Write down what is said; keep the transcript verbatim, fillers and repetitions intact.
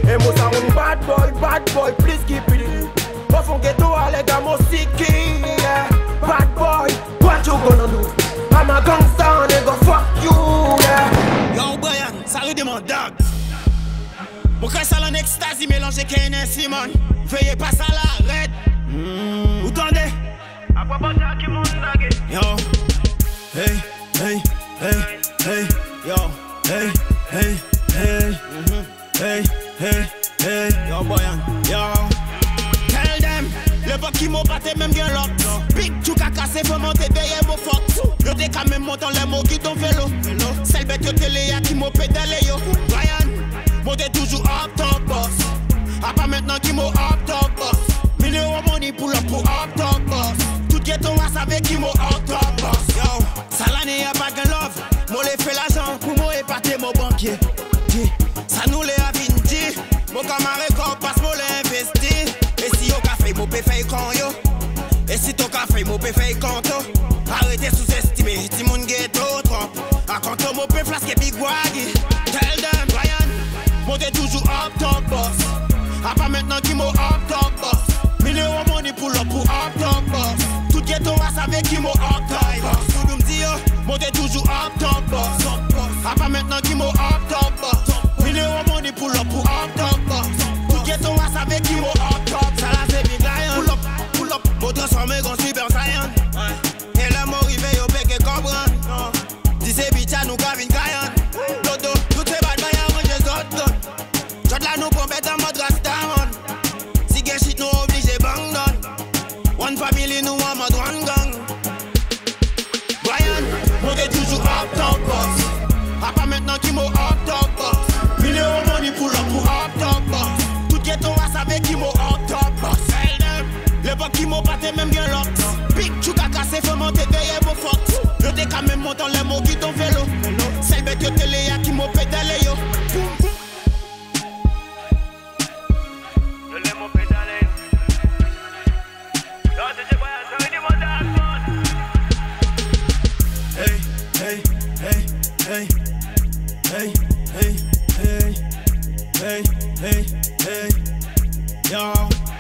Et moi ça on bad boy, bad boy, please keep it in. Au fond ghetto à les gars, moi siki, yeah. Bad boy, what you gonna do? I'm a gangster, nigga, fuck you, yeah. Yo Brian, salut de mon dog. Mon cœur ça en extasie mélangé Kane et Simon. Veuillez pas à l'arrête. Mmh. Vous tendez? Yo, hey, hey, hey, hey, yo, hey, hey, hey, mm-hmm. hey, hey, hey, yo Brian, yo. Tell them, le bas qui m'a batté même bien l'autre. Big tu qu'a cassé, faut monter derrière mon fuck. Yo t'es quand même montant les mots qui ton vélo. Celle bête yo télé qui m'a pédalé yo. Brian, moi t'es toujours up top boss. A pas maintenant qui m'a up top boss. Million money pull up pour up top boss. Tout ghetto a savé qui m'a up top boss. Yo, ça l'année y'a pas de love. Moi les fait l'argent pour moi épater mon banquier. Ça nous les a vindi. Mon camarade passe moi les investi. Et si au café mon pe fait con yo. Et si ton café mon pe fait conto. Arrêtez sous-estimer, si mon ghetto trop. A conto mon pe flasque big waggy. Tell them Brian, moi t'es toujours up top boss. A pas maintenant qui m'a up top boss. Million money pull up pour up top boss. Tout ghetto a savé qui m'a up top boss. Tout me dit yo, moi t'es toujours up top boss. A pas maintenant qui m'a up top boss. Million money pull up pour up top boss. Tout ghetto a savé qui m'a up top. Ça là c'est big lion. Pull up, pull up, pour transformer en super saiyan. Et le mot rivé yo peke comprendre. Dis c'est bitcha nous gavin kayan. Dodo, tout ces bad boy a mangé zot gun. Jot là nous pompette en mode rastaman. Si get shit nous obligé bang down. One family nous en mode one gang. Brian, moi t'es toujours up top boss. A pas maintenant qui m'a up top boss. Million money pull up pour up top boss. Tout ghetto a savé qui m'a up top boss. Le bas qui m'a batté même bien l'autre. Big tu qu'a cassé, faut monter derrière mon fuck. Yo t'es quand même montant les mots qui ton vélo. Celle bête yo télé qui m'a pédalé yo. Yo les m'ont pédalé. Yo t'es quoi, ça veut dire mon dog. Hey, hey, hey, hey, hey, hey, hey, hey, hey, hey, yo.